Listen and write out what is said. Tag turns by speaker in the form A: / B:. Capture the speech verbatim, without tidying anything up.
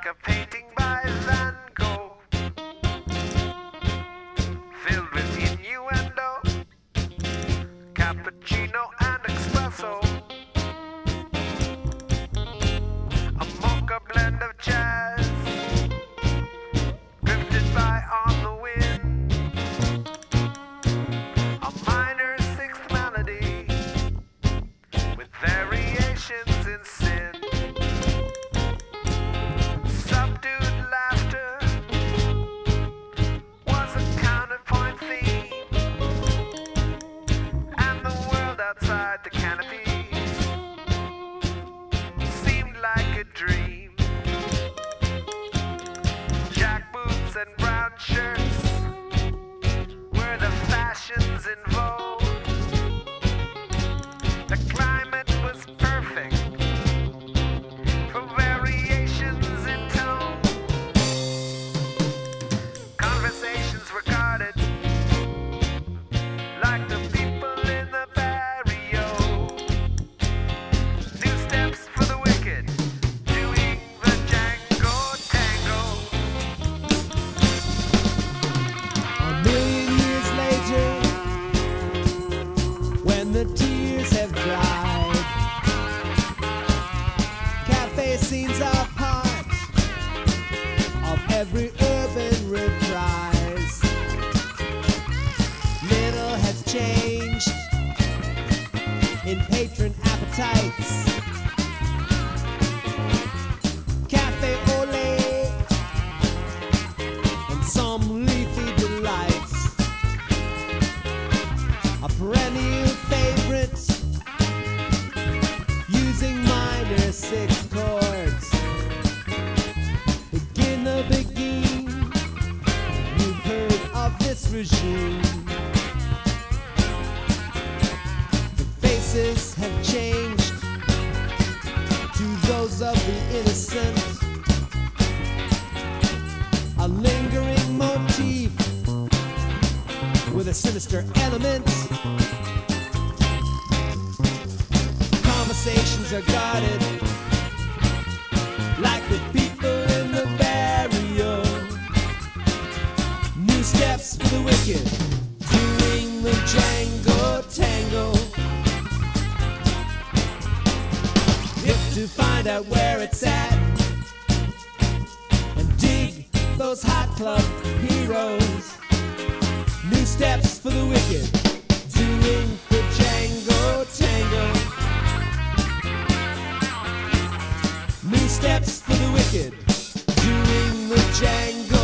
A: a painting by Van Gogh, filled with innuendo, cappuccino and espresso, a mocha blend of jazz, drifted by on the wind, a minor sixth melody with variations in sin. Subdued laughter was a counterpoint theme, and the world outside the canopy seemed like a dream. Jackboots and brown shirts were the fashions in vogue. The climate was perfect for variations in tone. Conversations were guarded like the people in the barrio. New steps for the wicked, doing the Django Tango.
B: A million years later, when the tears have dried, cafe scenes are part of every urban reprise. Little has changed in patron appetites. Cafe au lait and some leafy delights. A perennial favorite, using minor sixth chords. Begin the begin, you've heard of this regime. The faces have changed to those of the innocent. A lingering motif with a sinister element. Conversations are guarded like the people in the barrio. New steps for the wicked, doing the Django Tango. Hip to find out where it's at and dig those hot club heroes. New steps for the wicked, doing the Django Tango. New steps for the wicked, doing the Django